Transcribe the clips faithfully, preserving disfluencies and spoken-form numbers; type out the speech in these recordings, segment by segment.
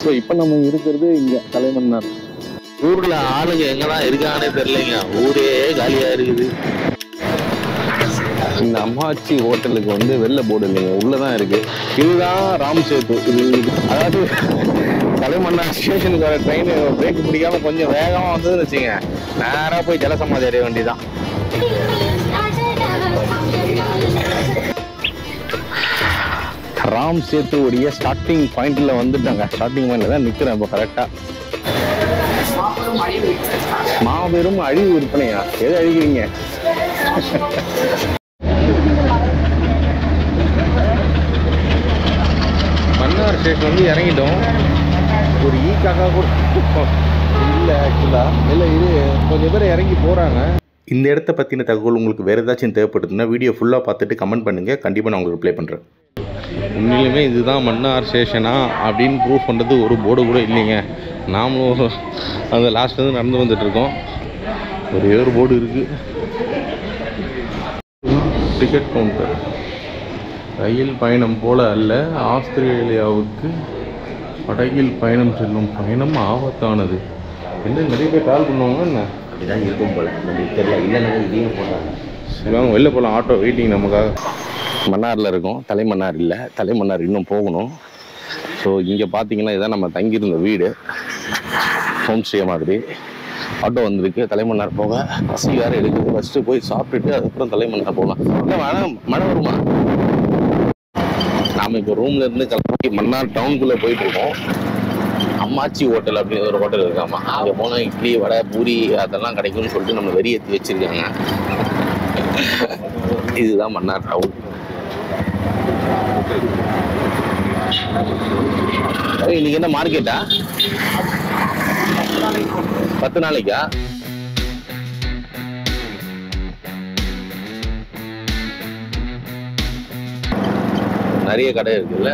So இப்போ நம்ம இருக்கிறது இங்கே தலைமன்னார். ஊர்ல ஆளுங்க எங்கதான் இருக்கானே தெரியலைங்க, ஊரே காலியா இருக்குது. இந்த அம்மாச்சி ஹோட்டலுக்கு வந்து வெள்ளை போர்டு இல்லைங்க, உள்ளதான் இருக்கு. இதுதான் ராம் சேத்து. இது அதாவது தலைமன்னார் ஸ்டேஷனுக்கு வர ட்ரெயின் பிரேக் பிடிக்காம கொஞ்சம் வேகமா வந்ததுன்னு வச்சுங்க, நேராக போய் ஜலசமாதி அடைய வேண்டியதான். ராம் சேத்துடைய ஸ்டார்டிங் பாயிண்ட்ல வந்துட்டாங்க. ஸ்டார்டிங் பாயிண்ட்ல தான் நிக்கிறேன் இப்போ கரெக்டா. மாபெரும் அழிவு விற்பனையா? எதை அழிக்கிறீங்க? மன்னார் ஸ்டேஷன் வந்து இறங்கிட்டோம். ஒரு ஈ காக்கா கூட இல்லை ஆக்சுவலா. இல்லை, இது கொஞ்சம் பேர் இறங்கி போறாங்க. இந்த இடத்த பற்றின தகவல் உங்களுக்கு வேறு ஏதாச்சும் தேவைப்படுதுன்னா வீடியோ ஃபுல்லாக பார்த்துட்டு கமெண்ட் பண்ணுங்கள், கண்டிப்பாக நான் உங்களுக்கு ரிப்ளை பண்ணுறேன். உண்மையிலுமே இதுதான் மன்னார் ஸ்டேஷனா அப்படின்னு ப்ரூவ் பண்ணுறது ஒரு போர்டு கூட இல்லைங்க. நாமளும் அந்த லாஸ்ட்லேருந்து நடந்து வந்துட்டுருக்கோம். ஒரே ஒரு போர்டு இருக்குது, டிக்கெட் கவுண்டர். ரயில் பயணம் போல அல்ல, ஆஸ்திரேலியாவுக்கு படகில் பயணம் செல்லும் பயணம் ஆபத்தானது. என்ன நிறைய பேர் கால் பண்ணுவாங்க. என்ன அப்படிதான் இருக்கும் போல, நம்மளுக்கு தெரியல. இல்லைன்னா இதையும் போட்டாங்க. சரி வாங்க வெளில போகலாம். ஆட்டோ வெயிட்டிங் நமக்காக. மன்னாரில் இருக்கோம், தலைமன்னார் இல்லை. தலைமன்னார் இன்னும் போகணும். ஸோ இங்கே பார்த்தீங்கன்னா இதான் நம்ம தங்கியிருந்த வீடு, ஹோம் ஸ்டே மாதிரி. ஆட்டோ வந்திருக்கு. தலைமன்னார் போக பசி வேறு எடுக்குது. ஃபஸ்ட்டு போய் சாப்பிட்டுட்டு அதுக்கப்புறம் தலைமன்னார் போகலாம். இல்லை மழை மழை வருமா? நாம் இப்போ ரூம்ல இருந்து கிளம்பி மன்னார் டவுனுக்குள்ளே போயிட்டு இருக்கோம். அம்மாச்சி ஹோட்டல் அப்படின்னு ஒரு ஹோட்டல் இருக்காமா, அங்கே போனால் இட்லி வடை பூரி அதெல்லாம் கிடைக்கும்னு சொல்லிட்டு நம்ம வெறி ஏற்றி வச்சிருக்காங்க. இதுதான் மன்னார் டவுன். இன்னைக்கு என்ன மார்க்கெட்டா? பத்து நாளைக்கா? நிறைய கடை இருக்குல்ல.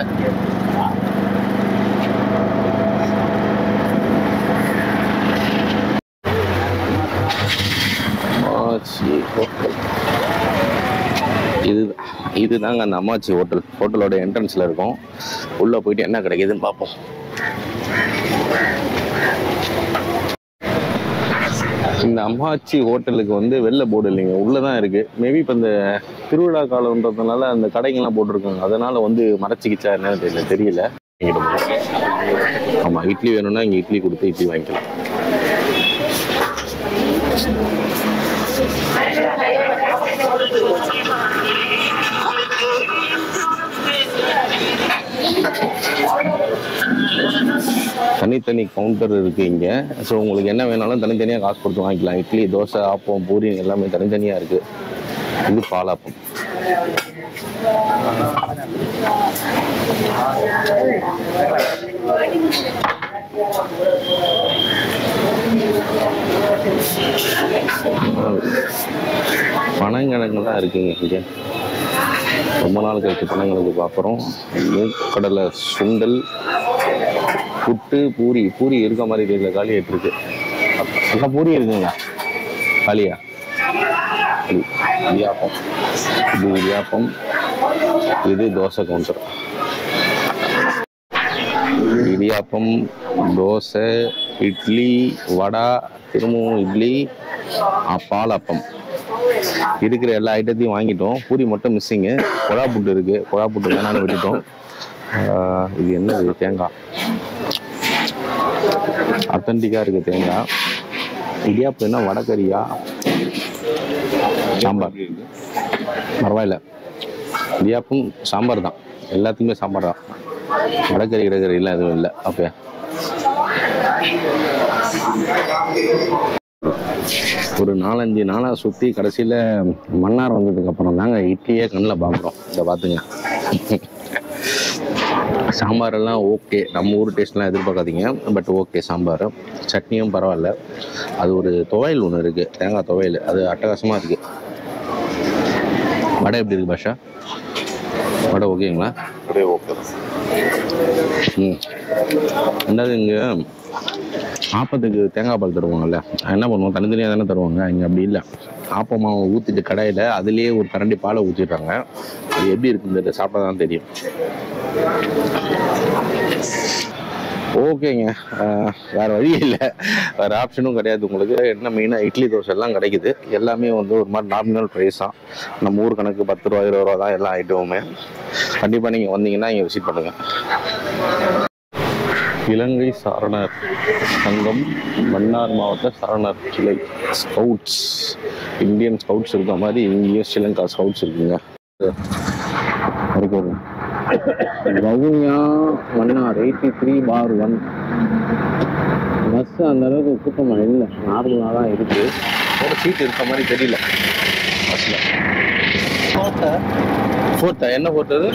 இது இதுதாங்க அந்த அம்மாச்சி ஹோட்டல். ஹோட்டலோட என்ட்ரன்ஸ்ல இருக்கும். உள்ள போயிட்டு என்ன கிடைக்குதுன்னு பார்ப்போம். இந்த அம்மாச்சி ஹோட்டலுக்கு வந்து வெள்ளை போர்டு இல்லைங்க, உள்ளதான் இருக்கு. மேபி இப்போ இந்த திருவிழா காலம்ன்றதுனால அந்த கடைகள்லாம் போட்டிருக்காங்க, அதனால வந்து மறைச்சிக்கிச்சா என்னன்னு தெரியல தெரியல ஆமா, இட்லி வேணும்னா இங்க இட்லி கொடுத்து இட்லி வாங்கிக்கலாம். தனித்தனி கவுண்டர் இருக்கு இங்க. ஸோ உங்களுக்கு என்ன வேணாலும் தனித்தனியாக காசு கொடுத்து வாங்கிக்கலாம். இட்லி, தோசை, ஆப்பம், பூரி எல்லாமே தனித்தனியா இருக்கு. இது பாலாப்பம். பனங்கிழங்கு தான் இருக்குங்க இங்க. ரொம்ப நாள் கழிச்சு பனங்கிழங்கு பார்க்குறோம். மூக்கடலை சுண்டல், புட்டு, பூரி. பூரி இருக்க மாதிரி தெரியல, காலி ஆகிட்டு இருக்கு. எல்லாம் பூரி இருக்குங்களா? காலியா? இடியாப்பம். இது இடியாப்பம். இது தோசை கவுண்டர். இடியாப்பம், தோசை, இட்லி, வடை, திரும்பவும் இட்லி, பாலாப்பம். இருக்கிற எல்லா ஐட்டத்தையும் வாங்கிட்டோம். பூரி மட்டும் மிஸ்ஸிங்கு. கொழா புட்டு இருக்கு. கொழா புட்டு வேணாலும் விட்டுட்டோம். இது என்னது? தேங்காய். அத்தன்டிக்கா இருக்கு தேங்காய். இடியாப்பம் என்ன வடகறியா? சாம்பார். பரவாயில்ல, இடியாப்பம் சாம்பார் தான். எல்லாத்துக்குமே சாம்பார் தான். வடகறி இடகறி எல்லாம் எதுவும் இல்லை. ஓகே. ஒரு நாலஞ்சு நாளாக சுற்றி கடைசியில் மன்னார் வந்ததுக்கு அப்புறம் தாங்க இட்லியே கண்ணில் பார்க்குறோம். இதை பார்த்துங்க. சாம்பார் எல்லாம் ஓகே, நம்ம ஊர் டேஸ்ட்லாம் எதிர்பார்க்காதீங்க. But okay sambar. சட்னியும் பரவாயில்ல. அது ஒரு துவையல் ஒன்று இருக்குது, தேங்காய் துவையல். அது அட்டகாசமாக இருக்குது. வடை எப்படி இருக்குது பாஷா? வடை ஓகேங்களா? வடை ஓகே. ம் ரெண்டாவது இங்கே ஆப்பத்துக்கு தேங்காய் பால் தருவாங்கல்ல, என்ன பண்ணுவோம், தனித்தனியாக தானே தருவாங்க. இங்கே அப்படி இல்லை. ஆப்பமாக ஊற்றிட்டு கடையில் அதுலேயே ஒரு கரண்டி பாலை ஊற்றிடுறாங்க. அது எப்படி இருக்குன்றது சாப்பிட்டா தான் தெரியும். ஓகேங்க, வேறு வழி இல்லை, வேறு ஆப்ஷனும் கிடையாது உங்களுக்கு. என்ன மெயினாக இட்லி தோசை எல்லாம் கிடைக்குது. எல்லாமே வந்து ஒரு மாதிரி நார்மல் ப்ரைஸ் தான். நம்ம ஊர் கணக்கு பத்து ரூபா இருபது ரூபா தான் எல்லா ஐட்டமுமே. கண்டிப்பாக நீங்கள் வந்தீங்கன்னா இங்கே விசிட் பண்ணுங்கள். இலங்கை சாரணர் சங்கம் மன்னார் மாவட்ட சாரணர் கிளை ஸ்கவுட்ஸ், இந்தியன் ஸ்கவுட்ஸ் இருக்க மாதிரி இங்கேயும் ஸ்ரீலங்கா ஸ்கவுட்ஸ் இருக்குங்க. Vavuniya Mannar eighty three bar one bus அந்த அளவுக்கு கூட்டமாக இல்லை, நார்மலாக தான் இருக்குது. ஒரு சீட் இருக்க மாதிரி தெரியல பஸ்ஸில். ஃபோர்ட்டா என்ன ஃபோர்ட் அது?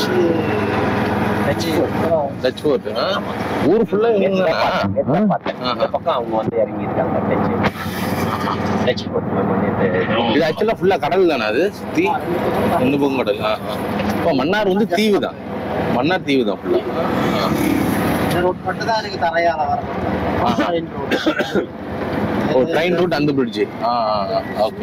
Dutch fort. ஊர் ஃபுல்லாக பக்கம் அவங்க வந்து இறங்கி இருக்காங்க. இது ஆக்சுவலாக ஃபுல்லாக கடல் தானே அது சுற்றி ரெண்டு பக்கம் கடல். இப்போ மன்னார் வந்து தீவு தான், மன்னார் தீவு தான் ஃபுல்லாக. ரோட் மட்டும் தான் எனக்கு தரையால வரணும். ஓ ட்ரெயின் ரூட் அந்த பிரிட்ஜு. ஆ ஓகே.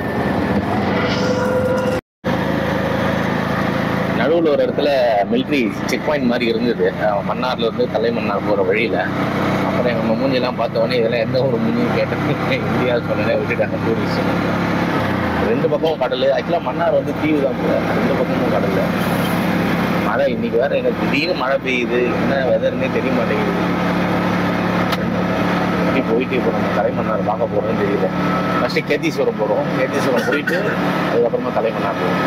நடுவில் ஒரு இடத்துல மிலிட்ரி செக் பாயிண்ட் மாதிரி இருந்தது மன்னார்ல இருந்து தலைமன்னார் போகிற வழியில். அப்புறம் எங்கள் மூஞ்சியெல்லாம் பார்த்தோன்னே இதெல்லாம் எந்த ஒரு மூஞ்சியும் கேட்டது இந்தியா சொன்னதே விட்டுட்டாங்க டூரிஸ்ட். ரெண்டு பக்கமும் கடல். ஆக்சுவலாக மன்னார் வந்து தீவு தான் போல, ரெண்டு பக்கமும் கடல். மழை இன்னைக்கு வேற எனக்கு திடீர்னு மழை பெய்யுது, என்ன வெதர்னே தெரிய மாட்டேங்குது. இப்படி போயிட்டு இப்போ நம்ம தலைமன்னார் பார்க்க போகிறோம்னு தெரியல. ஃபஸ்ட்டு கேத்தீஸ்வரம் போகிறோம், கேத்தீஸ்வரம் போயிட்டு அதுக்கப்புறமா தலைமன்னார் போகிறோம்.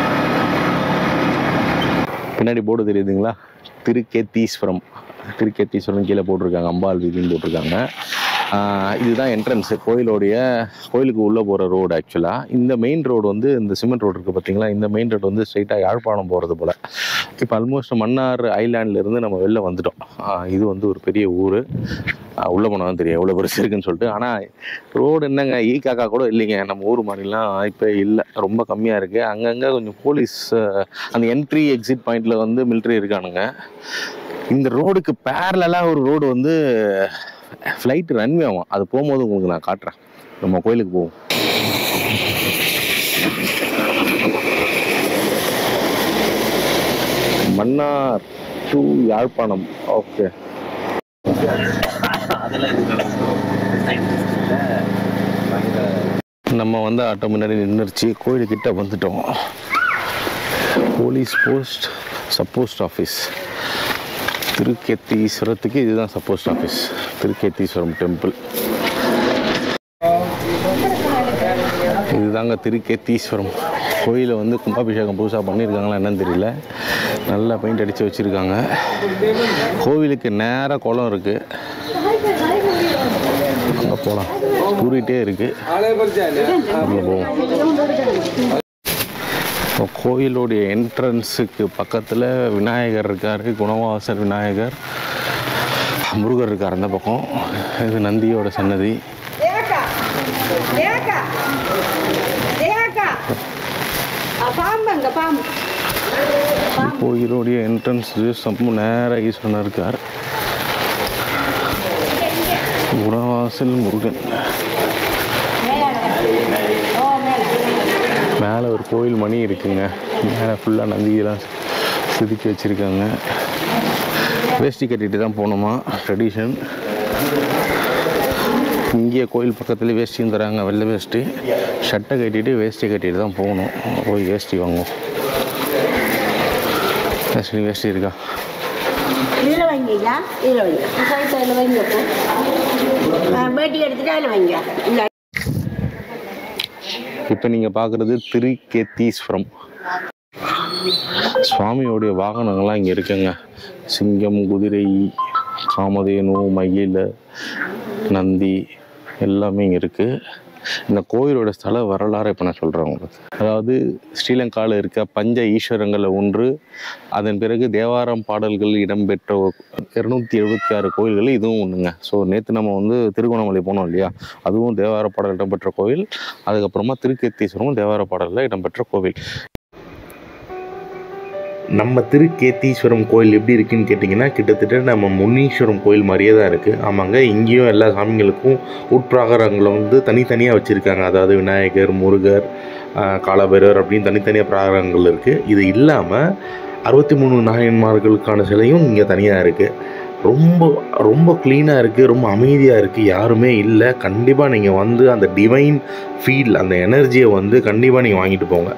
பின்னாடி போர்டு தெரியுதுங்களா, திருக்கேத்தீஸ்வரம். திருக்கேத்தீஸ்வரம் கீழே போட்டிருக்காங்க, அம்பாள் வீதின்னு போட்டிருக்காங்க. இதுதான் என்ட்ரன்ஸு கோயிலோடைய, கோயிலுக்கு உள்ளே போகிற ரோடு. ஆக்சுவலாக இந்த மெயின் ரோடு வந்து இந்த சிமெண்ட் ரோடு இருக்குது பார்த்தீங்களா, இந்த மெயின் ரோடு வந்து ஸ்ட்ரைட்டாக யாழ்ப்பாணம் போகிறது போல். இப்போ ஆல்மோஸ்ட் மன்னார் ஐலாண்ட்லேருந்து நம்ம வெளில வந்துட்டோம். இது வந்து ஒரு பெரிய ஊர், உள்ளே போனால் தான் தெரியும் எவ்வளோ பெருசு இருக்குன்னு சொல்லிட்டு. ஆனால் ரோடு என்னங்க ஈ காக்கா கூட இல்லைங்க, நம்ம ஊர் மாதிரிலாம் இப்போ இல்லை, ரொம்ப கம்மியாக இருக்குது. அங்கங்கே கொஞ்சம் போலீஸ், அந்த என்ட்ரி எக்ஸிட் பாயிண்டில் வந்து மிலிட்ரி இருக்கானுங்க. இந்த ரோடுக்கு பேரலாக ஒரு ரோடு வந்து ஃப்ளைட் ரன்வே ஆகும், அது போகும்போது உங்களுக்கு நான் காட்டுறேன். நம்ம கோயிலுக்கு போவோம். மன்னார் டு யாழ்ப்பாணம். ஓகே, நம்ம வந்து ஆட்டோ முன்னாடி நின்றுச்சு, கோயிலுக்கிட்ட வந்துட்டோம். Police post, sub post office. திருக்கேத்தீஸ்வரத்துக்கு இதுதான் சப்போஸ்ட் ஆஃபீஸ், திருக்கேத்தீஸ்வரம் டெம்பிள். இதுதாங்க திருக்கேத்தீஸ்வரம் கோயிலை வந்து கும்பாபிஷேகம் புதுசாக பண்ணியிருக்காங்களா என்னன்னு தெரியல, நல்லா பெயிண்ட் அடித்து வச்சுருக்காங்க. கோவிலுக்கு நேராக குளம் இருக்குது, அங்கே போகலாம், தூரிகிட்டே இருக்குது, அங்கே போவோம். கோயிலுடைய என்ட்ரன்ஸுக்கு பக்கத்தில் விநாயகர் இருக்கார், குணவாசர் விநாயகர், முருகர் இருக்கார் அந்த பக்கம். இது நந்தியோட சன்னதி. கோயிலுடைய என்ட்ரன்ஸ் சம்பு நேராக ஈஸ்வரன் இருக்கார், குணவாசல் முருகன். மேலே ஒரு கோயில் மணி இருக்குங்க, மேலே ஃபுல்லாக நந்தியெல்லாம் செதுக்கி வச்சுருக்காங்க. வேஷ்டி கட்டிட்டு தான் போகணுமா ட்ரெடிஷன். இங்கே கோயில் பக்கத்துலேயே வேஷ்டியும் தராங்க, வெள்ளை வேஷ்டி. ஷர்ட்டை கட்டிட்டு வேஷ்டி கட்டிட்டு தான் போகணும். போய் வேஷ்டி வாங்குவோம். வேஷ்டி வேஷ்டி இருக்கா? இப்போ நீங்கள் பார்க்குறது திருக்கேத்தீஸ்வரம். சுவாமியோடைய வாகனங்கள்லாம் இங்கே இருக்குங்க. சிங்கம், குதிரை, காமதேனு, மயில், நந்தி எல்லாமே இங்கே இருக்குது. இந்த கோயிலோட ஸ்தல வரலாறு இப்போ நான் சொல்கிறேன் உங்களுக்கு. அதாவது ஸ்ரீலங்காவில் இருக்க பஞ்ச ஈஸ்வரங்களில் ஒன்று. அதன் பிறகு தேவாரம் பாடல்கள் இடம்பெற்ற இரநூத்தி எழுபத்தி ஆறு கோயில்கள் இதுவும் ஒன்றுங்க. ஸோ நேற்று நம்ம வந்து திருகோணமலை போனோம் இல்லையா, அதுவும் தேவார பாடல் இடம்பெற்ற கோவில். அதுக்கப்புறமா திருக்கேத்தீஸ்வரமும் தேவார பாடலில் இடம்பெற்ற கோவில். நம்ம திருக்கேத்தீஸ்வரம் கோயில் எப்படி இருக்குன்னு கேட்டிங்கன்னா, கிட்டத்தட்ட நம்ம முனீஸ்வரம் கோயில் மாதிரியே தான் இருக்குது. ஆமாங்க, இங்கேயும் எல்லா சாமிகளுக்கும் உட்பிராகாரங்களை வந்து தனித்தனியாக வச்சுருக்காங்க. அதாவது விநாயகர், முருகர், காலபைரவர் அப்படின்னு தனித்தனியாக பிராகாரங்கள் இருக்குது. இது இல்லாமல் அறுபத்தி மூணு நாயன்மார்களுக்கான சிலையும் இங்கே தனியாக இருக்குது. ரொம்ப ரொம்ப க்ளீனாக இருக்குது, ரொம்ப அமைதியாக இருக்குது, யாருமே இல்லை. கண்டிப்பாக நீங்கள் வந்து அந்த டிவைன் ஃபீல், அந்த எனர்ஜியை வந்து கண்டிப்பாக நீங்கள் வாங்கிட்டு போங்க.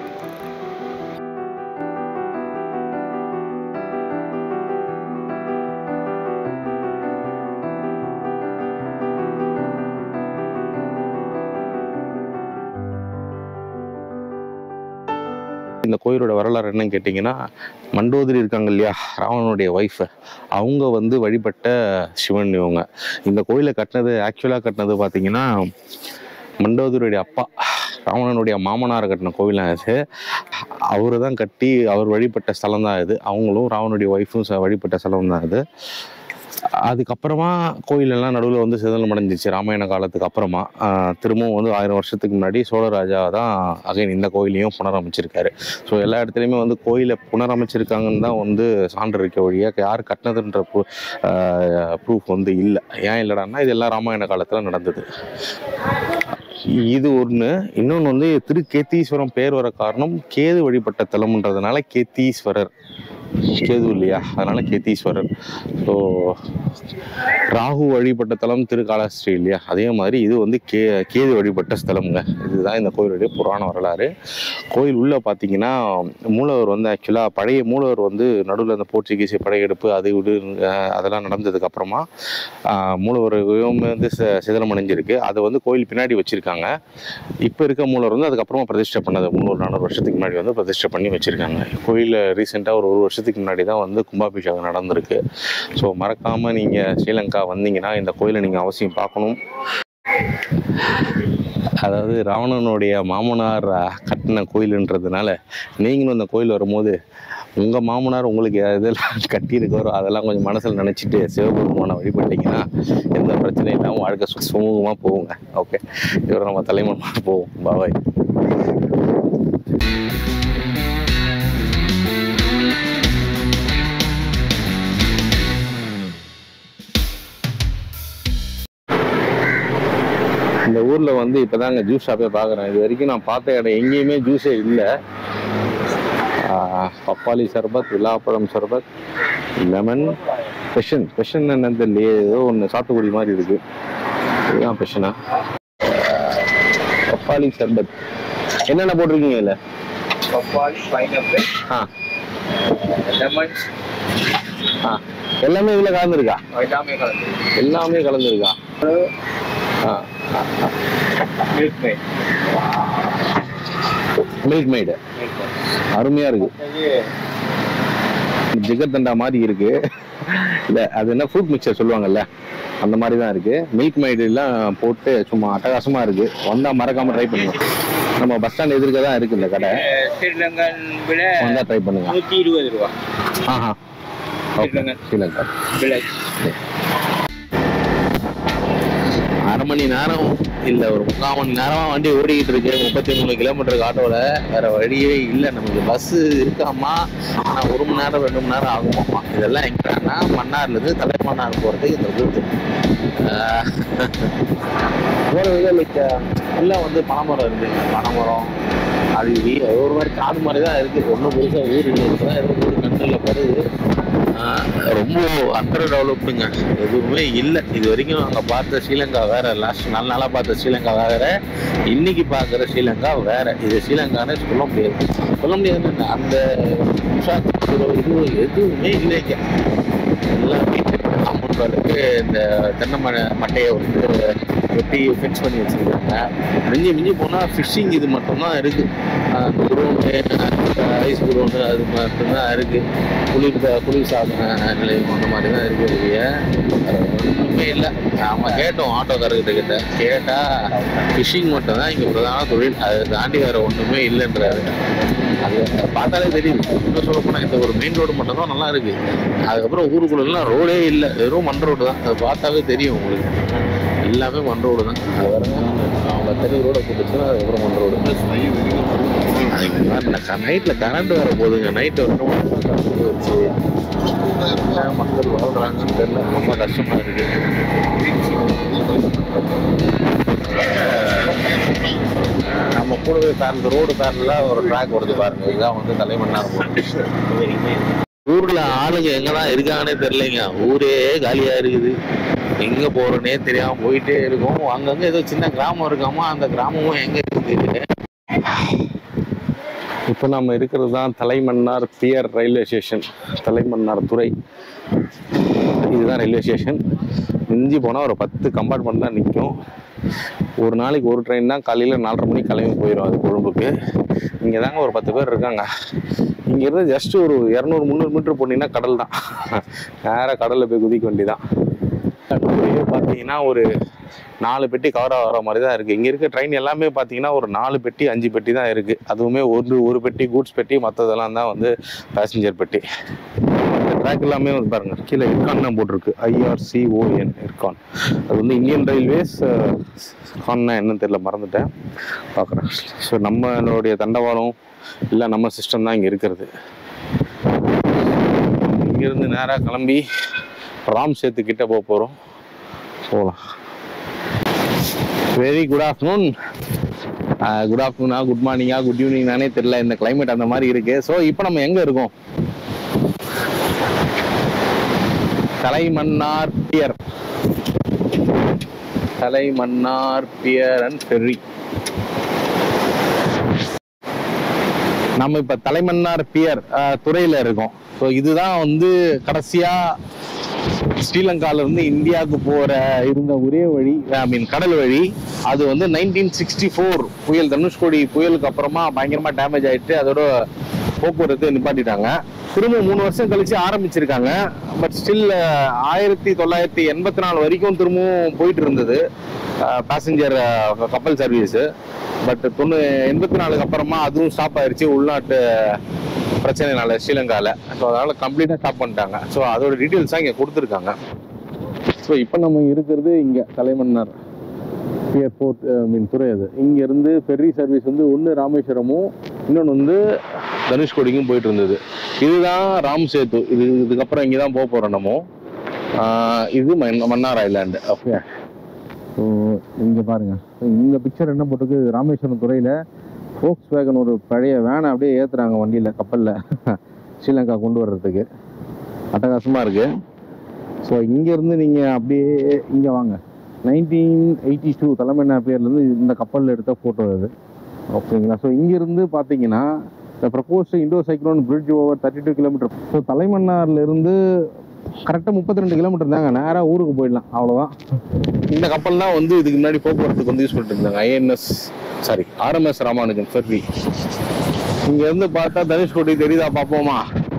இந்த கோயிலோட வரலாறு என்னன்னு கேட்டிங்கன்னா, மண்டோதரி இருக்காங்க இல்லையா, ராவணனுடைய ஒய்ஃபு, அவங்க வந்து வழிபட்ட சிவன் இவங்க. இந்த கோயிலை கட்டினது ஆக்சுவலாக கட்டினது பார்த்தீங்கன்னா மண்டோதரியுடைய அப்பா, ராவணனுடைய மாமனாரை கட்டின கோயில் அது. அவரு தான் கட்டி அவர் வழிபட்ட ஸ்தலம் தான் இது. அவங்களும் ராவணனுடைய ஒய்ஃபும் வழிபட்ட ஸ்தலம் தான் இது. அதுக்கப்புறமா கோயிலெல்லாம் நடுவில் வந்து சிதலம் அடைஞ்சிச்சு ராமாயண காலத்துக்கு அப்புறமா. திரும்பவும் வந்து ஆயிரம் வருஷத்துக்கு முன்னாடி சோழராஜா தான் அகைன் இந்த கோயிலையும் புனரமைச்சிருக்காரு. ஸோ எல்லா இடத்துலையுமே வந்து கோயிலை புனரமைச்சிருக்காங்கன்னு தான் வந்து சான்று இருக்க வழியாக யார் கட்டினதுன்ற ப்ரூ ப்ரூஃப் வந்து இல்லை. ஏன் இல்லைடான்னா இது எல்லாம் ராமாயண காலத்தில் நடந்தது. இது ஒன்று. இன்னொன்று வந்து திரு கேத்தீஸ்வரம் பேர் வர காரணம் கேது வழிபட்ட தலம்ன்றதுனால கேத்தீஸ்வரர், கேது இல்லையா, அதனால கேத்தீஸ்வரர். ஸோ ராகு வழிபட்ட தலம் திருக்காளஹஸ்தி இல்லையா, அதே மாதிரி இது வந்து கே கேது வழிபட்ட ஸ்தலம்ங்க. இதுதான் இந்த கோயிலுடைய புராண வரலாறு. கோயில் உள்ளே பார்த்தீங்கன்னா மூலவர் வந்து ஆக்சுவலாக பழைய மூலவர் வந்து நடுவில் அந்த போர்ச்சுகீஸ் படையெடுப்பு அது இது அதெல்லாம் நடந்ததுக்கப்புறமா மூலவரையும் வந்து சிதலம் அடைஞ்சிருக்கு. அதை வந்து கோயில் பின்னாடி வச்சுருக்காங்க. இப்போ இருக்க மூலவர் வந்து அதுக்கப்புறமா பிரதிஷ்டை பண்ணது முந்நூறு நானூறு வருஷத்துக்கு முன்னாடி வந்து பிரதிஷ்டை பண்ணி வச்சுருக்காங்க. கோயிலில் ரீசெண்டாக ஒரு ஒரு வருஷத்துக்கு முன்னாடி தான் வந்து கும்பாபிஷேகம் நடந்திருக்கு. ஸோ மறக்காமல் நீங்கள் ஸ்ரீலங்கா வந்தீங்கன்னா இந்த கோயிலை நீங்கள் அவசியம் பார்க்கணும். அதாவது ராவணனுடைய மாமனார் கட்டின கோயிலுன்றதுனால நீங்களும் இந்த கோயில் வரும்போது உங்கள் மாமனார் உங்களுக்கு இதெல்லாம் கட்டியிருக்காரோ அதெல்லாம் கொஞ்சம் மனசில் நினச்சிட்டு சிவபெருமானை வழிபட்டிங்கன்னா எந்த பிரச்சனையும் இல்லாமல் வாழ்க்கை சுமூகமாக போகுங்க. ஓகே, இவரை நம்ம தலைமன்னார் போவோம். பாய். இந்த ஊரில் வந்து இப்போ தாங்க ஜூஸ் ஷாப்பே பார்க்குறேன். இது வரைக்கும் நான் பார்த்த இடம் எங்கேயுமே ஜூஸே இல்லை. பப்பாளி சர்பத், விழாப்பழம் சர்பத், லெமன், பெஷன் பெஷன் என்னது இல்லையே, ஏதோ ஒன்று சாத்துக்குடி மாதிரி இருக்குது. இதுதான் பெஷனா? பப்பாளி சர்பத் என்னென்ன போட்டிருக்கீங்க இல்லை? பப்பாளி, பைனாப்பிள், ஆ லெமன், ஆ எல்லாமே இதில் கலந்துருக்கா? எல்லாமே கலந்து எல்லாமே கலந்துருக்கா? ஆ மில்க் மேட். மில்க் மெய்டு அருமையா இருக்கு. ஜிகர் தண்டா மாதிரி இருக்கு. இல்லை அது என்ன ஃப்ரூட் மிக்சர் சொல்லுவாங்கல்ல, அந்த மாதிரி தான் இருக்கு. மில்க் மெய்டு எல்லாம் போட்டு சும்மா அட்டகாசமா இருக்கு. வந்தா மறக்காம ட்ரை பண்ணுங்க. நம்ம பஸ் ஸ்டாண்ட் எதிர்க்க தான் இருக்கு இந்த கடை. ஸ்ரீலங்கன் விட வந்தா ட்ரை பண்ணுங்க. நூற்றி இருபது ரூபா. ஆஹா, ஓகே. ஸ்ரீலங்கா வில்லேஜ். அரை மணி நேரம் இல்லை ஒரு முக்கால் மணி நேரம் வண்டி ஓடிக்கிட்டு இருக்கு. முப்பத்தி மூணு கிலோமீட்டருக்கு ஆட்டோவில் வேற வழியே இல்லை. நமக்கு பஸ்ஸு இருக்காமா, ஆனால் ஒரு மணி நேரம் ரெண்டு மணி நேரம் ஆகுமாம்மா. இதெல்லாம் எங்கன்னா மன்னார்லேருந்து தலைமன்னார் போகிறதுக்கு இந்த ரூட்டு போகிறது. லைக் எல்லாம் வந்து பனைமரம் இருக்குது. பனைமரம் அது ஒரு மாதிரி காடு மாதிரி தான் இருக்குது. ஒன்றும் பெருசாக ஊர் இல்லை. இப்போதான் ஏதோ ஊர் கண்ட்ரில் வருது. ரொம்ப அண்டர் டெவலப்டுங்க, எதுவுமே இல்லை. இது வரைக்கும் நாங்கள் பார்த்த ஸ்ரீலங்கா வேற, லாஸ்ட் நாலு நாளாக பார்த்த ஸ்ரீலங்கா வேற, இன்னைக்கு பார்க்குற ஸ்ரீலங்கா வேற. இது ஸ்ரீலங்கான்னு சொல்ல முடியாது. சொல்ல முடியாதுன்னு அந்த இது எதுவுமே இல்லைங்க. எல்லாமே அமௌண்ட்டுக்கு இந்த தென்னை ம மட்டையை வந்து வெட்டி ஃபிக்ஸ் பண்ணி வச்சுருக்காங்க. மிஞ்சி மிஞ்சி போனால் ஃபிஷ்ஷிங் இது மட்டும்தான் இருக்குது. குடோனு, ஐஸ் குடோனு அது மட்டும்தான் இருக்குது. குளிர் குளிர் சாதன நிலையம் அந்த மாதிரி தான் இருக்குது. இல்லையா ஒன்றுமே இல்லை. நம்ம கேட்டோம் ஆட்டோக்காரர்கிட்ட கிட்ட கேட்டால் ஃபிஷ்ஷிங் மட்டும் தான் இங்கே பிரதான தொழில், அதை தாண்டி வேறு ஒன்றுமே இல்லைன்றாரு. அது பார்த்தாலே தெரியுது. இன்னும் சொல்ல போனால் இந்த ஒரு மெயின் ரோடு மட்டும் தான் நல்லா இருக்குது. அதுக்கப்புறம் ஊருக்குள்ளெல்லாம் ரோடே இல்லை, வெறும் மண் ரோடு தான். அது பார்த்தாவே தெரியும் உங்களுக்கு. எல்லாமே மண் ரோடு தான். அது வேற அவங்க தெரு ரோடை போட்டுச்சுன்னா அதுக்கப்புறம் மண் ரோடு. நைட்டில் கரண்ட் வேற போகுதுங்க. நைட்டு ரெண்டு மணி நேரம் கரண்ட் வச்சு மக்கள் வாழ்றாங்கன்னு தெரியல. ரொம்ப கஷ்டமா இருக்கு. நம்ம கூடவே பேர் ரோடு பேரில் ஒரு ட்ராக் வருது பாருங்க. இதுதான் வந்து தலைமன்னார். ஊர்ல ஆளுங்க எங்கதான் இருக்காங்கன்னே தெரியலைங்க. ஊரே காலியா இருக்குது. எங்க போறோன்னே தெரியாம போயிட்டே இருக்கோம். அங்கங்க ஏதோ சின்ன கிராமம் இருக்காமா, அந்த கிராமமும் எங்க இருக்குது. இப்போ நம்ம இருக்கிறது தான் Talaimannar pier railway station, Talaimannar துறை. இதுதான் ரயில்வே ஸ்டேஷன். மிஞ்சி போனால் ஒரு பத்து கம்பார்ட்மெண்ட் தான் நிற்கும். ஒரு நாளைக்கு ஒரு ட்ரெயின் தான், காலையில் நாலரை மணிக்கு கிளம்பி போயிடும் அது கொழும்புக்கு. இங்கே தாங்க ஒரு பத்து பேர் இருக்காங்க. இங்கேருந்து ஜஸ்ட் ஒரு இரநூறு முந்நூறு மீட்டர் போனீங்கன்னா கடல் தான். நேராக கடலில் போய் குதிக்க வேண்டிதான். பார்த்தீங்கன்னா ஒரு நாலு பெட்டி கவர் ஆகிற மாதிரி தான் இருக்குது. இங்கே இருக்க ட்ரெயின் எல்லாமே பார்த்தீங்கன்னா ஒரு நாலு பெட்டி அஞ்சு பெட்டி தான் இருக்குது. அதுவுமே ஒரு ஒரு பெட்டி கூட்ஸ் பெட்டி, மற்றதெல்லாம் தான் வந்து பேசஞ்சர் பெட்டி. ட்ராக் எல்லாமே வந்து பாருங்கள், கீழே இர்கான் தான் போட்டிருக்கு, ஐஆர்சிஓஎன் இர்கான். அது வந்து இந்தியன் ரயில்வேஸ். கான்னா என்னன்னு தெரியல, மறந்துட்டேன், பார்க்குறேன். ஸோ நம்மளுடைய தண்டவாளம் இல்லை நம்ம சிஸ்டம் தான் இங்கே இருக்கிறது. இங்கேருந்து நேராக கிளம்பி ராம் சேத்து கிட்ட போக போகிறோம். போகலாம். Very good afternoon. குட் ஆஃப்டர்நூனா குட் மார்னிங்கா குட் ஈவினிங் நானே தெரியல, இந்த கிளைமேட் அந்த மாதிரி இருக்கு. ஸோ இப்போ நம்ம எங்கே இருக்கோம்? Talaimannar pier, Talaimannar pier and ferry. நம்ம இப்போ தலைமன்னார் பியர் துறையில் இருக்கோம். ஸோ இதுதான் வந்து கடைசியா ஸ்ரீலங்கால இருந்து இந்தியாவுக்கு போற இருந்த ஒரே வழி, ஐ மீன் கடல் வழி. அது வந்து நைன்டீன் சிக்ஸ்டி ஃபோர் புயல், தனுஷ்கோடி புயலுக்கு அப்புறமா பயங்கரமா டேமேஜ் ஆயிட்டு அதோட போக்குவரத்து நிப்பாட்டிட்டாங்க. திரும்ப மூணு வருஷம் கழிச்சு ஆரம்பிச்சிருக்காங்க. பட் ஸ்டில் ஆயிரத்தி தொள்ளாயிரத்தி எண்பத்தி நாலு வரைக்கும் திரும்பவும் போயிட்டு இருந்தது பேசஞ்சர் கப்பல் சர்வீஸ். பட் தொண்ணூ எண்பத்தி நாலுக்கு அப்புறமா அதுவும் ஸ்டாப் ஆயிடுச்சு உள்நாட்டு பிரச்சனைனால ஸ்ரீலங்காவில். ஸோ அதனால் கம்ப்ளீட்டாக ஸ்டாப் பண்ணிட்டாங்க. ஸோ அதோட டீட்டெயில்ஸாக இங்கே கொடுத்துருக்காங்க. ஸோ இப்போ நம்ம இருக்கிறது இங்கே தலைமன்னார் பியர் போர்ட், மீன் துறை. அது இங்கேருந்து ஃபெர்ரி சர்வீஸ் வந்து ஒன்று ராமேஸ்வரமும் இன்னொன்று வந்து தனுஷ்கோடிக்கும் போயிட்டு இருந்தது. இதுதான் ராம் சேத்து. இது இதுக்கப்புறம் இங்கே தான் போக போகிறோம் நம்ம. இது மன்னார் ஐலாண்டு. ஓகே. ஸோ இங்கே பாருங்கள், இந்த பிக்சர் என்ன போட்டிருக்கு, ராமேஸ்வரம் துறையில் ஃபோக்ஸ் வேகன் ஒரு பழைய வேனை அப்படியே ஏற்றுறாங்க வண்டியில், கப்பலில் ஸ்ரீலங்கா கொண்டு வர்றதுக்கு. அட்டகாசமாக இருக்குது. ஸோ இங்கேருந்து நீங்கள் அப்படியே இங்கே வாங்க. நைன்டீன் எயிட்டி டூ தலைமன்னார் பியர்லேருந்து இந்த கப்பலில் எடுத்த ஃபோட்டோ அது. ஓகேங்களா. ஸோ இங்கேருந்து பார்த்தீங்கன்னா இந்த proposed Indo Ceylon bridge over thirty two kilometre. So தலைமன்னார்லேருந்து கரெக்டாக முப்பத்தி ரெண்டு கிலோமீட்டர் தாங்க, நேராக ஊருக்கு போயிடலாம், அவ்வளோதான். இந்த கப்பல் தான் வந்து இதுக்கு முன்னாடி போக்குவரத்துக்கு வந்து யூஸ் பண்ணிட்டு இருந்தாங்க. INS sorry RMS Ramanujam ferry. இங்கேருந்து பார்த்தா தனுஷ்கோடி தெரியுதா பார்ப்போமா?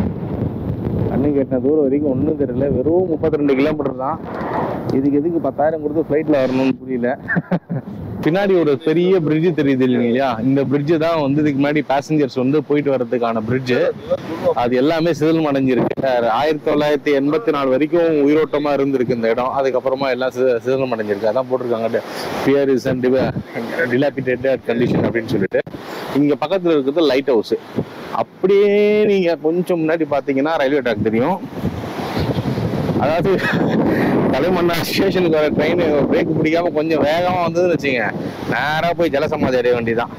கண்ணு கேட்ட தூரம் வரைக்கும் ஒன்றும் தெரியல. வெறும் முப்பத்தி ரெண்டு கிலோமீட்டர் தான். இதுக்கு எதுக்கு பத்தாயிரம் கொடுத்து ஃப்ளைட்டில் வரணும்னு புரியல. பின்னாடி ஒரு பெரிய பிரிட்ஜு தெரியுது இல்லைங்களா? இந்த பிரிட்ஜு தான் வந்து இதுக்கு முன்னாடி பேசஞ்சர்ஸ் வந்து போயிட்டு வர்றதுக்கான பிரிட்ஜு. அது எல்லாமே சிதிலம் அடைஞ்சிருக்கு. ஆயிரத்தி தொள்ளாயிரத்தி எண்பத்தி நாலு வரைக்கும் உயிரோட்டமா இருந்திருக்கு இந்த இடம். அதுக்கப்புறமா எல்லாம் சிதிலம் அடைஞ்சிருக்கு. அதான் போட்டிருக்காங்க pier is and dilapidated condition அப்படின்னு சொல்லிட்டு. இங்க பக்கத்துல இருக்கிறது லைட் ஹவுஸ். அப்படியே நீங்க கொஞ்சம் முன்னாடி பாத்தீங்கன்னா ரயில்வே ட்ராக் தெரியும். அதாவது தலைமன்னார் ஸ்டேஷனுக்கு வர ட்ரெயின் பிரேக் பிடிக்காம கொஞ்சம் வேகமா வந்ததுன்னு வச்சுங்க, நேரா போய் ஜலசமாதி அடைய வேண்டியதான்.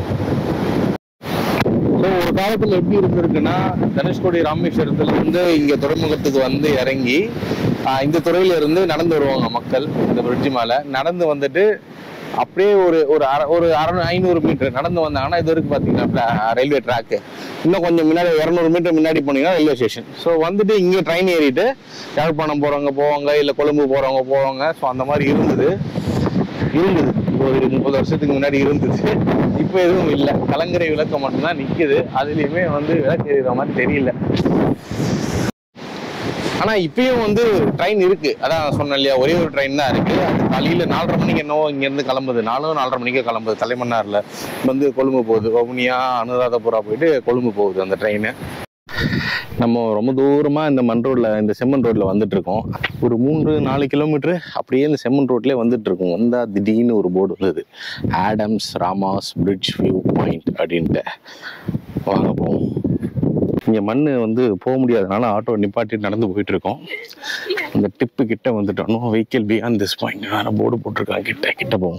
ஸோ ஒரு காலத்துல எப்படி இருந்திருக்குன்னா, தனுஷ்கோடி ராமேஸ்வரத்துல இருந்து இங்க துறைமுகத்துக்கு வந்து இறங்கி இந்த துறையில இருந்து நடந்து வருவாங்க மக்கள். இந்த பிரிட்ஜ் மேல நடந்து வந்துட்டு அப்படியே ஒரு ஒரு அரை ஒரு அரை ஐநூறு மீட்டர் நடந்து வந்தாங்கன்னா இது வரைக்கும் பார்த்தீங்கன்னா ரயில்வே ட்ராக்கு. இன்னும் கொஞ்சம் முன்னாடி இரநூறு மீட்டர் முன்னாடி போனீங்கன்னா ரயில்வே ஸ்டேஷன். ஸோ வந்துட்டு இங்கே ட்ரெயின் ஏறிட்டு யாழ்ப்பாணம் போகிறவங்க போவாங்க, இல்லை கொழும்பு போகிறவங்க போவாங்க. ஸோ அந்த மாதிரி இருந்தது இருந்தது ஒரு முப்பது வருஷத்துக்கு முன்னாடி இருந்தது. இப்போ எதுவும் இல்லை, கலங்கரை விளக்கம் மட்டும்தான் நிற்குது. அதுலேயுமே வந்து விளக்கு எறிகிற மாதிரி தெரியல. ஆனா இப்பயும் வந்து ட்ரெயின் இருக்கு. அதான் சொன்னேன் இல்லையா, ஒரே ஒரு ட்ரெயின் தான் இருக்கு. அது காலையில நாலரை மணிக்கு என்னவோ இங்க இருந்து கிளம்புது. நாலும் நாலரை மணிக்கு கிளம்புது. தலைமன்னார்ல வந்து கொழும்பு போகுது. வவுனியா அனுராதபுரா போயிட்டு கொழும்பு போகுது அந்த ட்ரெயின். நம்ம ரொம்ப தூரமா இந்த மண் ரோட்ல, இந்த செம்மண் ரோட்ல வந்துட்டு இருக்கோம். ஒரு மூன்று நாலு கிலோமீட்டர் அப்படியே இந்த செம்மண் ரோட்லேயே வந்துட்டு இருக்கோம். வந்தா திடீர்னு ஒரு போர்டு வந்தது, Adam's Rama's bridge view point அப்படின்ட்டு. வாங்க போவோம். இங்கே மண் வந்து போக முடியாதனால ஆட்டோ நிப்பாட்டிட்டு நடந்து போயிட்டு இருக்கோம். இந்த டிப்பு கிட்ட வந்துட்டோம். No vehicle beyond this point. வேற போர்டு போட்டிருக்காங்க. கிட்ட கிட்ட போவோம்.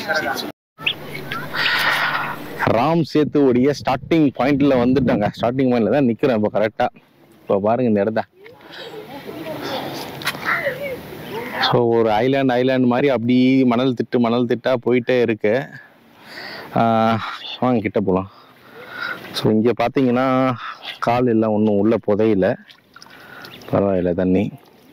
ராம் சேத்து உடைய ஸ்டார்டிங் பாயிண்ட்ல வந்துட்டாங்க. ஸ்டார்டிங் பாயிண்ட்ல தான் நிக்கிறேன் இப்போ கரெக்டா. இப்போ பாருங்க இந்த இடத்த. ஸோ ஒரு ஐலாண்ட் ஐலாண்ட் மாதிரி அப்படி மணல் திட்டு மணல் திட்டா போயிட்டே இருக்கு. வாங்க கிட்ட போகலாம். ஸோ இங்கே பார்த்தீங்கன்னா கால் எல்லாம் ஒன்றும் உள்ள புதையில, பரவாயில்ல தண்ணி.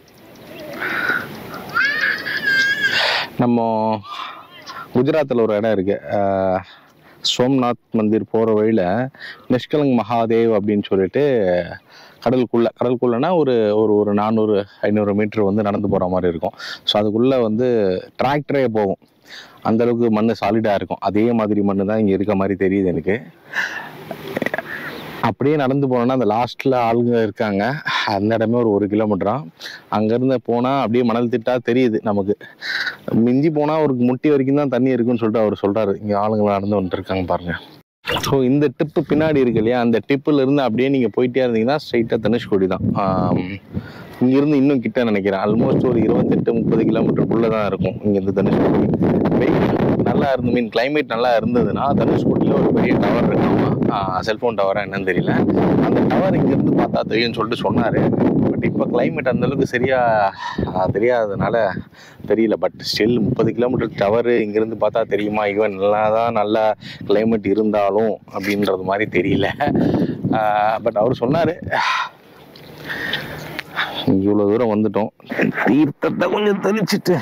நம்ம குஜராத்தில் ஒரு இடம் இருக்கு, சோம்நாத் மந்திர் போகிற வழியில் நிஷ்கலங் மகாதேவ் அப்படின்னு சொல்லிட்டு கடலுக்குள்ள கடலுக்குள்ளனா ஒரு ஒரு ஒரு நானூறு ஐநூறு மீட்டர் வந்து நடந்து போகிற மாதிரி இருக்கும். ஸோ அதுக்குள்ளே வந்து டிராக்டரே போகும், அந்தளவுக்கு மண் சாலிடாக இருக்கும். அதே மாதிரி மண் தான் இங்கே இருக்க மாதிரி தெரியுது எனக்கு. அப்படியே நடந்து போனோன்னா அந்த லாஸ்ட்டில் ஆளுங்க இருக்காங்க, அந்த இடமே ஒரு ஒரு கிலோமீட்டரா. அங்கேருந்து போனால் அப்படியே மணல் திட்டா தெரியுது நமக்கு. மிஞ்சி போனால் ஒரு முட்டி வரைக்கும் தான் தண்ணி இருக்குன்னு சொல்லிட்டு அவர் சொல்கிறாரு. இங்கே ஆளுங்களாம் நடந்து வந்துட்டு இருக்காங்க பாருங்கள். ஸோ இந்த டிப்பு பின்னாடி இருக்கு இல்லையா, அந்த டிப்பில் இருந்து அப்படியே நீங்கள் போயிட்டே இருந்தீங்கன்னா ஸ்ட்ரைட்டாக தனுஷ்கோடி தான். இங்கேருந்து இன்னும் கிட்ட நினைக்கிறேன், ஆல்மோஸ்ட் ஒரு இருபத்தெட்டு முப்பது கிலோமீட்டருக்குள்ளே தான் இருக்கும் இங்கேருந்து தனுஷ்கோடி. வெயில் நல்லா இருந்து மீன் கிளைமேட் நல்லா இருந்ததுன்னா தனுஷ்கோடியில் ஒரு பெரிய டவர் இருக்காமா, செல்ஃபோன் டவராக என்னன்னு தெரியல, அந்த டவர் இங்கேருந்து பார்த்தா தெரியும்னு சொல்லிட்டு சொன்னார். பட் இப்போ கிளைமேட் அந்தளவுக்கு சரியாக தெரியாததுனால தெரியல. பட் ஸ்டில் முப்பது கிலோமீட்டர் டவரு இங்கேருந்து பார்த்தா தெரியுமா, ஈவன் நல்லா தான் நல்லா கிளைமேட் இருந்தாலும் அப்படின்றது மாதிரி தெரியல. பட் அவர் சொன்னார். இவ்வளோ தூரம் வந்துட்டோம், தீர்த்தத்தை கொஞ்சம் தெளிச்சுட்டு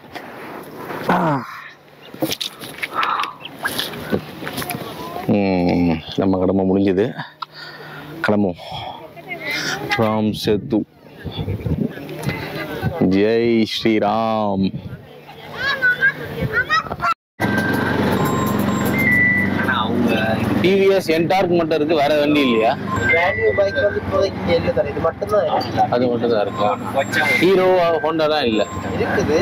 நம்ம கடமை முடிஞ்சது, கிளம்பும். ராம் சேத்து, ஜெய் ஸ்ரீராம். டிவிஎஸ் என்டார்க் மட்டும் இருக்கு, வேற வண்டி இல்லையா? அது மட்டும் தான் இருக்கா? ஹீரோ ஹோண்டா தான் இல்ல இருக்குது.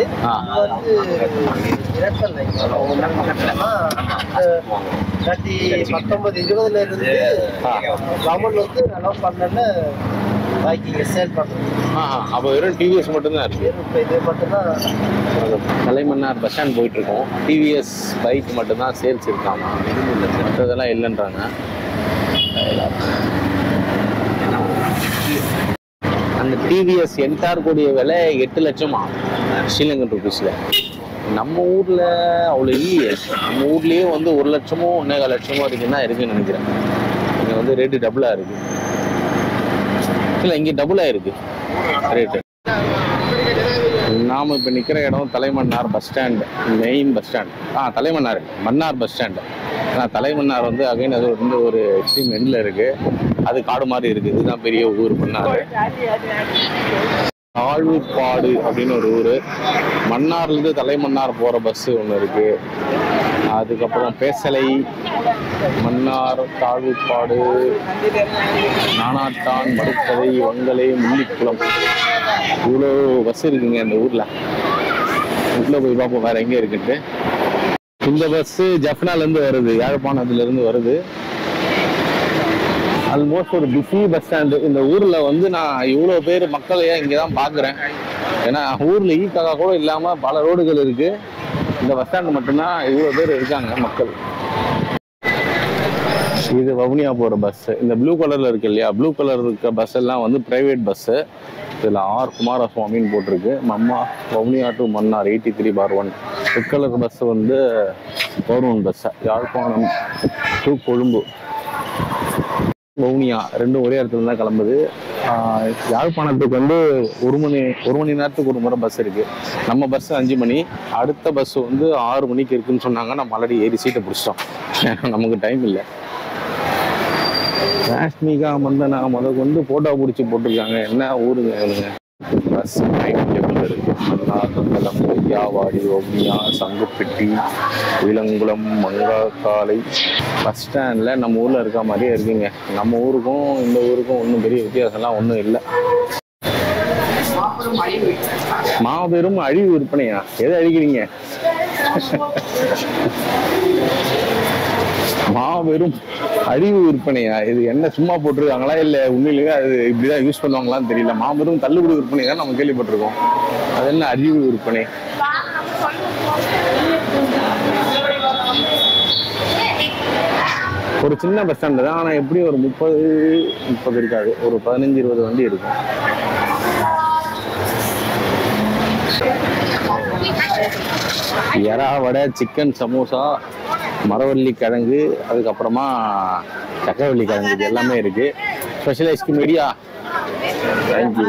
பத்தொன்பது இருபதுல இருந்து கவர்மெண்ட் வந்து அலோவ் பண்ணல பைக்கிங் சேல் பண்ணுறது. அப்போ வெறும் டிவிஎஸ் மட்டும்தான் இருக்கு. இது மட்டும்தான் தலைமன்னார் பஸ் ஸ்டாண்ட் போயிட்டு இருக்கோம். டிவிஎஸ் பைக் மட்டும்தான் சேல்ஸ் இருக்காங்க, மற்றதெல்லாம் இல்லைன்றாங்க. அந்த டிவிஎஸ் என்டார் கூடிய விலை எட்டு லட்சமா ஸ்ரீலங்கன் ருபீஸில். நம்ம ஊரில் அவ்வளோ இல்லையே. நம்ம ஊர்லேயே வந்து ஒரு லட்சமோ ஒன்றேகால் லட்சமோ வரைக்கும் தான் இருக்குன்னு நினைக்கிறேன். இங்கே வந்து ரேட்டு டபுளாக இருக்கு. இல்லை, இங்கே டபுளாக இருக்கு ரேட்டு. நாம் இப்போ நிற்கிற இடம் Talaimannar bus stand, main bus stand. ஆ தலைமன்னார் மன்னார் பஸ் ஸ்டாண்டு. ஆனால் தலைமன்னார் வந்து அகைன் அது வந்து ஒரு எக்ஸ்ட்ரீம் எண்டில் இருக்குது, அது காடு மாதிரி இருக்குது. இதுதான் பெரிய ஊர் மன்னார். தாழ்வுப்பாடு அப்படின்னு ஒரு ஊர். மன்னார்லேருந்து தலைமன்னார் போகிற பஸ்ஸு ஒன்று இருக்குது. அதுக்கப்புறம் பேசலை, மன்னார், தாழ்வுப்பாடு, நானாட்டான், மடுக்கதை, வங்கலை, முள்ளிக்குளம், இவ்வளோ பஸ் இருக்குங்க இந்த ஊரில். உள்ளே போய் பார்ப்போம் வேறு எங்கே இருக்குன்ட்டு. இந்த பஸ்ஸு ஜஃப்னாலேருந்து வருது, யாழ்ப்பாணத்துலேருந்து வருது. ஆல்மோஸ்ட் ஒரு பிஸி பஸ் ஸ்டாண்டு. இந்த ஊரில் வந்து நான் இவ்வளோ பேர் மக்களையே இங்கே தான் பார்க்குறேன். ஏன்னா ஊரில் ஈ காக்கா கூட இல்லாமல் பல ரோடுகள் இருக்குது. இந்த பஸ் ஸ்டாண்டு மட்டும்தான் இவ்வளோ பேர் இருக்காங்க மக்கள். இது வவுனியா போகிற பஸ்ஸு. இந்த ப்ளூ கலரில் இருக்கு இல்லையா, ப்ளூ கலர் இருக்க பஸ் எல்லாம் வந்து ப்ரைவேட் பஸ்ஸு. இதில் ஆர் குமாரசுவாமின்னு போட்டிருக்கு. மம்மா Vavuniya to Mannar eighty three bar one. Red colour bus வந்து government bus. Yazhpanam to Colombo, Vavuniya ரெண்டும் ஒரே இடத்துல தான் கிளம்புது. யாழ்ப்பாணத்துக்கு வந்து ஒரு மணி ஒரு மணி நேரத்துக்கு ஒரு முறை பஸ் இருக்குது. நம்ம பஸ்ஸு அஞ்சு மணி, அடுத்த பஸ்ஸு வந்து ஆறு மணிக்கு இருக்குதுன்னு சொன்னாங்க. நம்ம ஆல்ரெடி ஏறி சீட்டை பிடிச்சிட்டோம், நமக்கு டைம் இல்லை. காஷ்மீகா மந்தனா முத கொண்டு ஃபோட்டோ பிடிச்சி போட்டிருக்காங்க. என்ன ஊருங்க இவனுங்க. பஸ் டைம் டேபிள் இருக்குது. மன்னார், தந்தலம், யாவாடி, வவுனியா, சங்குப்பட்டி, விலங்குளம், மங்காக்காலை. பஸ் ஸ்டாண்டில் நம்ம ஊரில் இருக்க மாதிரியே இருக்குங்க. நம்ம ஊருக்கும் இந்த ஊருக்கும் ஒன்றும் பெரிய வித்தியாசம்லாம் ஒன்றும் இல்லை. மாபெரும் அழிவு விற்பனையா? எதை அழிக்கிறீங்க? மாபெரும் அழிவு விற்பனையா? இது என்ன சும்மா போட்டிருக்காங்களா இல்லை உண்மையிலேயே அது இப்படிதான் யூஸ் பண்ணுவாங்களான்னு தெரியல. மாபெரும் தள்ளுபடி விற்பனை தான் நம்ம கேள்விப்பட்டிருக்கோம். அது என்ன அழிவு விற்பனை? ஒரு சின்ன பஸ் ஸ்டாண்டு தான், ஆனால் எப்படி ஒரு முப்பது முப்பது இருக்காது, ஒரு பதினஞ்சு இருபது வண்டி இருக்கும். எறா வடை, சிக்கன் சமோசா, மரவள்ளி கிழங்கு, அதுக்கப்புறமா சக்கரவள்ளி கிழங்கு, இது எல்லாமே இருக்கு. ஸ்பெஷல் ஐஸ்கிரீம் ரெடியா? தேங்க்யூ.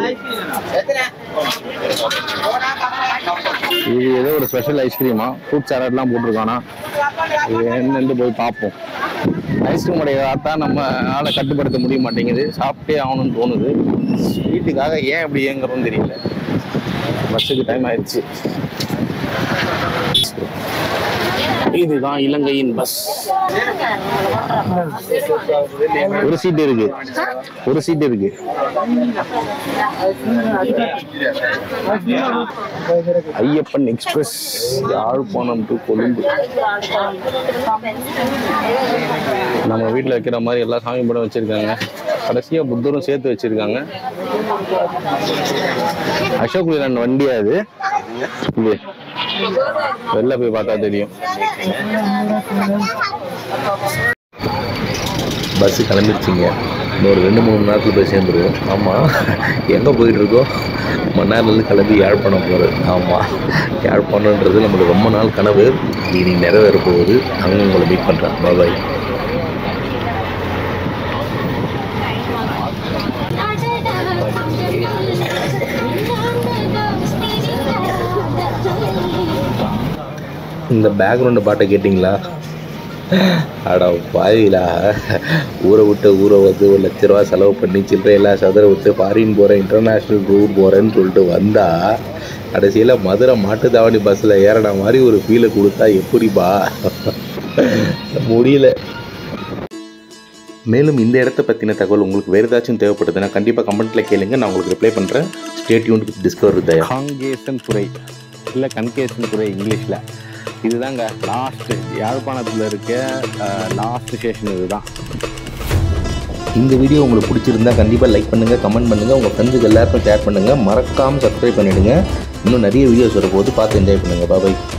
இது ஏதோ ஒரு ஸ்பெஷல் ஐஸ்கிரீமா, ஃப்ரூட் சாலட்லாம் போட்டிருக்கானா, இது என்னன்னு போய் பார்ப்போம். ஐஸ்கிரீம் உடைய பார்த்தா நம்ம ஆளை கட்டுப்படுத்த முடிய மாட்டேங்குது, சாப்பிட்டே ஆகணும்னு தோணுது. வீட்டுக்காக ஏன் இப்படி ஏங்குறோம்னு தெரியல. பஸ்ஸுக்கு டைம் ஆயிடுச்சு. இதுதான் இலங்கையின் பஸ். ஒரு சீட் இருக்கு, ஒரு சீட் இருக்கு. Ayyappan express Yazhpanam to Colombo. நம்ம வீட்டில் வைக்கிற மாதிரி எல்லா சாமி படம் வச்சிருக்காங்க. கடைசியா புத்தரும் சேர்த்து வச்சிருக்காங்க. அசோக் லேலண்ட் வண்டியா இது? இது வெளில போய் பார்த்தா தெரியும். பஸ்ஸு கிளம்பிடுச்சிங்க. இன்னொரு ரெண்டு மூணு மணி நேரத்தில் போய் சேர்ந்துருவோம். ஆமாம், எங்கே போயிட்டுருக்கோம்? மன்னார்லேருந்து கிளம்பி யாழ்ப்பாணம் போகிறது. ஆமாம், யாழ்ப்பாணன்றது நம்மளுக்கு ரொம்ப நாள் கனவு, இனி நிறைவேற போகுது. அங்கே உங்களை மீட் பண்ணுறேன். பாய். இந்த பேக்ரவுண்டு பாட்டை கேட்டிங்களா? அடா பாவிலா, ஊரை விட்டு ஊரை வந்து ஒரு லட்ச ரூபா செலவு பண்ணி சில்லறையெல்லாம் சதுர விட்டு ஃபாரின் போகிறேன், இன்டர்நேஷ்னல் டூர் போகிறேன்னு சொல்லிட்டு வந்தால் கடைசியில் மதுரை மாட்டுத்தாவணி பஸ்ஸில் ஏறின மாதிரி ஒரு ஃபீலை கொடுத்தா எப்படிப்பா? முடியல. மேலும் இந்த இடத்த பற்றின தகவல் உங்களுக்கு வேறு ஏதாச்சும் தேவைப்படுதுன்னா கண்டிப்பாக கமெண்ட்டில் கேளுங்க, நான் உங்களுக்கு ரிப்ளை பண்ணுறேன். Stay tuned with discovery Thaya. Kankesan Thurai இல்லை கன்கேசன் துறை இங்கிலீஷில். இதுதாங்க லாஸ்ட்டு யாழ்ப்பாணத்தில் இருக்க லாஸ்ட் ஸ்டேஷன் இதுதான். இந்த வீடியோ உங்களுக்கு பிடிச்சிருந்தா கண்டிப்பாக லைக் பண்ணுங்கள், கமெண்ட் பண்ணுங்கள், உங்கள் ஃப்ரெண்ட்ஸுக்கு எல்லாருக்கும் ஷேர் பண்ணுங்கள், மறக்காமல் சப்ஸ்கிரைப் பண்ணிவிடுங்க. இன்னும் நிறைய வீடியோஸ் வரும்போது பார்த்து என்ஜாய் பண்ணுங்கள். பாய்.